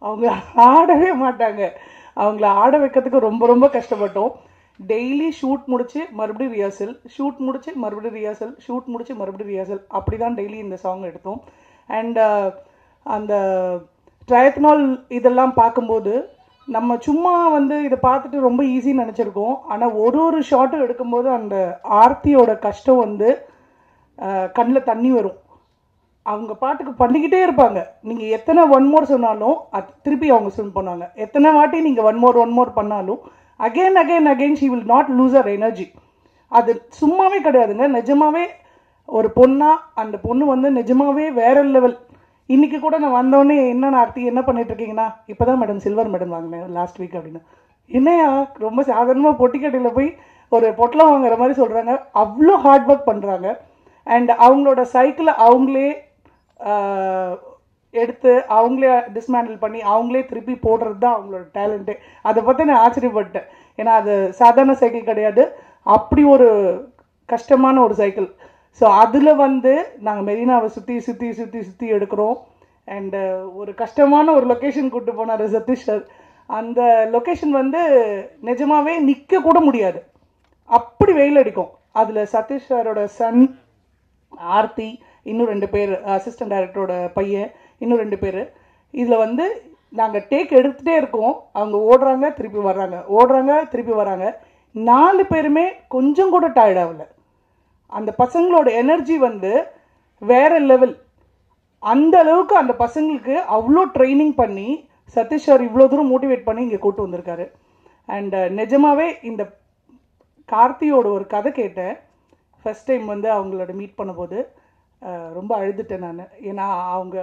அவங்க ஆடவே மாட்டாங்க. அவங்கள ஆட வைக்கிறதுக்கு ரொம்ப ரொம்ப கஷ்டப்பட்டோம். டெய்லி ஷூட் முடிச்சு மறுபடியும் ரிஹர்சல், ஷூட் முடிச்சு மறுபடியும் ரிஹர்சல், ஷூட் முடிச்சு மறுபடியும் ரிஹர்சல், அப்படி தான் டெய்லி இந்த சாங் எடுத்தோம். அண்ட் அந்த ட்ரையத்னால் இதெல்லாம் பார்க்கும்போது நம்ம சும்மா வந்து இதை பார்த்துட்டு ரொம்ப ஈஸின்னு நினச்சிருக்கோம். ஆனால் ஒரு ஒரு ஷாட்டும் எடுக்கும்போது அந்த ஆர்த்தியோட கஷ்டம் வந்து கண்ணில் தண்ணி வரும். அவங்க பாட்டுக்கு பண்ணிக்கிட்டே இருப்பாங்க. நீங்கள் எத்தனை ஒன் மோர் சொன்னாலும் அது திருப்பி அவங்க ஸ்விம் பண்ணுவாங்க. எத்தனை வாட்டி நீங்கள் ஒன் மோர் பண்ணாலும் again again again she will not lose our energy. அது சும்மாவே கிடையாதுங்க. நிஜமாவே ஒரு பொண்ணா அந்த பொண்ணு வந்து நிஜமாவே வேற லெவல். இன்றைக்கி கூட நான் வந்தோடனே என்ன ஆர்த்தி என்ன பண்ணிட்டு இருக்கீங்கன்னா, இப்போ தான் மேடம் சில்வர் மெடல் வாங்கினேன் லாஸ்ட் வீக் அப்படின்னு. என்னையா ரொம்ப சாதாரணமாக பொட்டிக்கடையில் போய் ஒரு பொட்டலம் வாங்குற மாதிரி சொல்கிறாங்க. அவ்வளோ ஹார்ட் ஒர்க் பண்ணுறாங்க. அண்ட் அவங்களோட சைக்கிளை அவங்களே எடுத்து அவங்களே டிஸ்மேண்டில் பண்ணி அவங்களே திருப்பி போடுறது தான் அவங்களோட டேலண்ட்டு. அதை பற்றி நான் ஆச்சரியப்பட்டேன். ஏன்னா அது சாதாரண சைக்கிள் கிடையாது, அப்படி ஒரு கஷ்டமான ஒரு சைக்கிள். ஸோ அதில் வந்து நாங்கள் மெரினாவை சுற்றி சுற்றி சுற்றி சுற்றி எடுக்கிறோம். அண்டு ஒரு கஷ்டமான ஒரு லொக்கேஷன் கூப்பிட்டு போனார் சதீஷ் சார். அந்த லொக்கேஷன் வந்து நிஜமாகவே நிற்க கூட முடியாது, அப்படி வெயில் அடிக்கும். அதில் சதீஷ் சாரோட சன் ஆர்த்தி, இன்னும் 2 பேர் அசிஸ்டன்ட் டைரக்டரோட பையன், இன்னும் 2 பேர். இதில் வந்து நாங்கள் டேக் எடுத்துகிட்டே இருக்கோம். அவங்க ஓடுறாங்க திருப்பி வர்றாங்க, ஓடுறாங்க திருப்பி வராங்க. 4 பேருமே கொஞ்சம் கூட டயர்ட் ஆகலை. அந்த பசங்களோட எனர்ஜி வந்து வேற லெவல். அந்த அளவுக்கு அந்த பசங்களுக்கு அவ்வளோ ட்ரைனிங் பண்ணி சதீஷ் சார் இவ்வளோ தூரம் மோட்டிவேட் பண்ணி இங்கே கூப்பிட்டு வந்திருக்காரு. அண்ட் நிஜமாகவே இந்த கார்த்தியோட ஒரு கதை கேட்டேன் ஃபஸ்ட் டைம் வந்து அவங்களோட மீட் பண்ணும்போது. ரொம்ப அழுதுட்டேன் நான். ஏன்னா அவங்க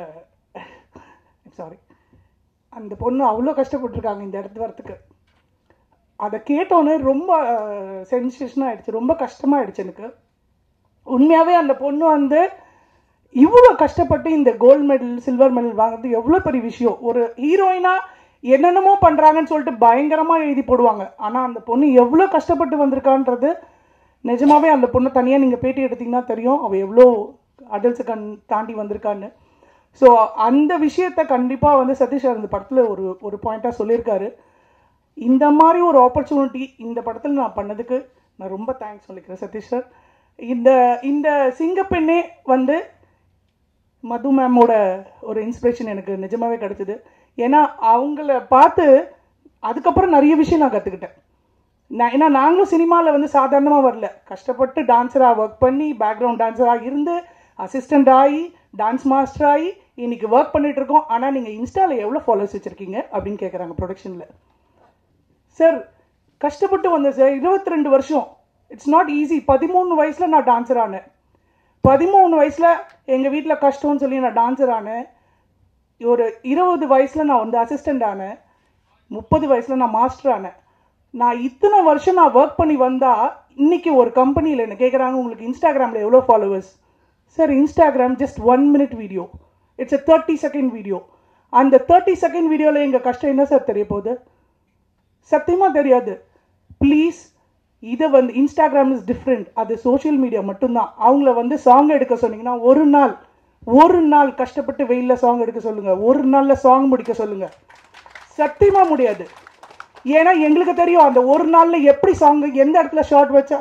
சாரி அந்த பொண்ணு அவ்வளோ கஷ்டப்பட்டுருக்காங்க இந்த இடத்து வரத்துக்கு. அதை கேட்டோன்னே ரொம்ப சென்சேஷனாக ஆகிடுச்சு, ரொம்ப கஷ்டமாக ஆகிடுச்சு எனக்கு. உண்மையாகவே அந்த பொண்ணு வந்து இவ்வளோ கஷ்டப்பட்டு இந்த கோல்டு மெடல் சில்வர் மெடல் வாங்குறது எவ்வளோ பெரிய விஷயம். ஒரு ஹீரோயினாக என்னென்னமோ பண்ணுறாங்கன்னு சொல்லிட்டு பயங்கரமாக எழுதி போடுவாங்க. ஆனால் அந்த பொண்ணு எவ்வளோ கஷ்டப்பட்டு வந்திருக்கான்றது நிஜமாகவே அந்த பொண்ணு தனியாக நீங்கள் பேட்டி எடுத்திங்கன்னா தெரியும் அவள் எவ்வளோ அடல்ட்ஸை தாண்டி வந்திருக்கான்னு. ஸோ அந்த விஷயத்தை கண்டிப்பாக வந்து சதீஷ் சார் இந்த படத்தில் ஒரு பாயிண்ட்டாக சொல்லியிருக்காரு. இந்த மாதிரி ஒரு ஆப்பர்ச்சுனிட்டி இந்த படத்தில் நான் பண்ணதுக்கு நான் ரொம்ப தேங்க்ஸ் சொல்லிக்கிறேன் சதீஷ் சார். இந்த சிங்கப்பெண்ணே வந்து மது மேமோட ஒரு இன்ஸ்பிரேஷன் எனக்கு நிஜமாகவே கிடச்சிது. ஏன்னா அவங்கள பார்த்து அதுக்கப்புறம் நிறைய விஷயம் நான் கற்றுக்கிட்டேன். ஏன்னா நாங்களும் சினிமாவில் வந்து சாதாரணமாக வரல, கஷ்டப்பட்டு டான்ஸராக ஒர்க் பண்ணி பேக்ரவுண்ட் டான்ஸராக இருந்து அசிஸ்டண்ட் ஆகி டான்ஸ் மாஸ்டர் ஆகி இன்றைக்கி ஒர்க் பண்ணிகிட்டு இருக்கோம். ஆனால் நீங்கள் இன்ஸ்டாவில் எவ்வளோ ஃபாலோவர்ஸ் வச்சுருக்கீங்க அப்படின்னு கேட்குறாங்க ப்ரொடக்ஷனில். சார் கஷ்டப்பட்டு வந்தேன் சார், 22 வருஷம். It's not easy. 13 வயசில் நான் டான்ஸர் ஆனேன். 13 வயசில் எங்கள் வீட்டில் கஷ்டம்னு சொல்லி நான் டான்ஸர் ஆனேன். ஒரு 20 வயசில் நான் வந்து அசிஸ்டண்ட் ஆனேன். 30 வயசில் நான் மாஸ்டர் ஆனேன். நான் இத்தனை வருஷம் நான் ஒர்க் பண்ணி வந்தால் இன்றைக்கி ஒரு கம்பெனியில் என்ன கேட்குறாங்க உங்களுக்கு இன்ஸ்டாகிராமில் எவ்வளோ followers. Sir Instagram just 1 minute video, it's a 30 second video. அந்த 30 second வீடியோவில் எங்கள் கஷ்டம் என்ன சார் தெரிய போகுது? சத்தியமாக தெரியாது. ப்ளீஸ் இதை வந்து இன்ஸ்டாகிராம் இஸ் டிஃப்ரெண்ட், அது சோஷியல் மீடியா மட்டும்தான். அவங்கள வந்து சாங் எடுக்க சொன்னீங்கன்னா ஒரு நாள் கஷ்டப்பட்டு வெயிலில் சாங் எடுக்க சொல்லுங்கள், ஒரு நாளில் சாங் முடிக்க சொல்லுங்கள். சத்தியமாக முடியாது. ஏன்னா எங்களுக்கு தெரியும் அந்த ஒரு நாளில் எப்படி சாங் எந்த இடத்துல ஷார்ட் வச்சா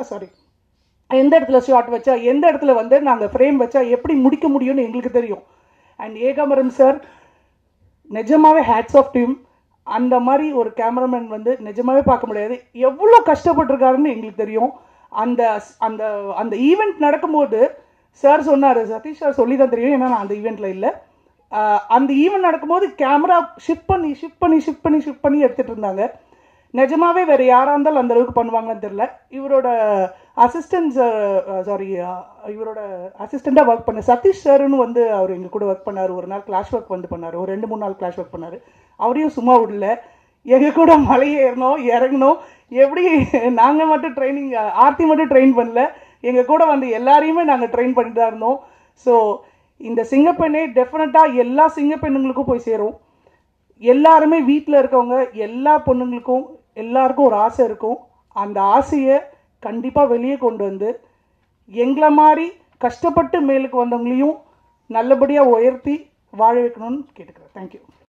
எந்த இடத்துல வந்து நாங்கள் ஃப்ரேம் வச்சா எப்படி முடிக்க முடியும்னு எங்களுக்கு தெரியும். அண்ட் ஏகாம்பரம் சார் நிஜமாகவே ஹேட்ஸ் ஆஃப் டீம். அந்த மாதிரி ஒரு கேமராமேன் வந்து நிஜமாகவே பார்க்க முடியாது. எவ்வளோ கஷ்டப்பட்டிருக்காருன்னு எங்களுக்கு தெரியும். அந்த அந்த அந்த ஈவெண்ட் நடக்கும்போது சார் சொன்னார், சதீஷ் சார் சொல்லி தான் தெரியும், ஏன்னா நான் அந்த ஈவெண்ட்டில் இல்லை. அந்த ஈவெண்ட் நடக்கும்போது கேமரா ஷிஃப்ட் பண்ணி எடுத்துகிட்டு இருந்தாங்க. நிஜமாகவே வேறு யாராக இருந்தாலும் அந்த அளவுக்கு பண்ணுவாங்கன்னு தெரில. இவரோட அசிஸ்டண்ட்டாக ஒர்க் பண்ண சதீஷ் சார்னு வந்து அவர் எங்கள் கூட ஒர்க் பண்ணார். ஒரு நாள் கிளாஷ் ஒர்க் வந்து பண்ணார், ஒரு 2-3 நாள் கிளாஷ் ஒர்க் பண்ணார். அவரையும் சும்மா விடல, எங்கள் கூட மலையை இறங்கணும். எப்படி நாங்கள் மட்டும் ட்ரைனிங் ஆர்த்தி மட்டும் ட்ரெயின் பண்ணல, எங்கள் கூட வந்து எல்லாரையுமே நாங்கள் ட்ரெயின் பண்ணிட்டு தான் இருந்தோம். ஸோ இந்த சிங்கப்பெண்ணே டெஃபினட்டாக எல்லா சிங்கப்பெண்ணுங்களுக்கும் போய் சேரும். எல்லாருமே வீட்டில் இருக்கவங்க எல்லா பொண்ணுங்களுக்கும் எல்லாருக்கும் ஒரு ஆசை இருக்கும். அந்த ஆசையை கண்டிப்பாக வெளியே கொண்டு வந்து எங்களை மாதிரி கஷ்டப்பட்டு மேலுக்கு வந்தவங்களையும் நல்லபடியாக உயர்த்தி வாழ வைக்கணும்னு கேட்டுக்கிறேன். தேங்க்யூ.